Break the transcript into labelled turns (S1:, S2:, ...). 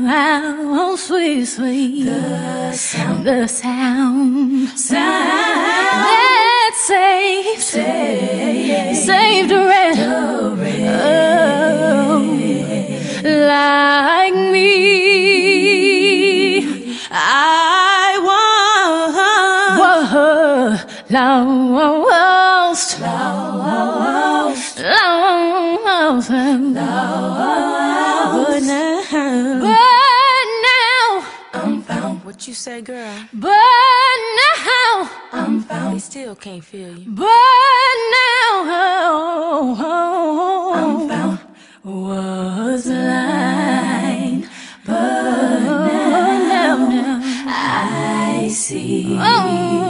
S1: how sweet, sweet the sound that saved a wretch like me. I was lost, but now I'm found.
S2: What you say, girl?
S1: But now
S2: I'm found. He still can't feel you.
S1: But now
S2: I'm found.
S1: Was blind, but now I see.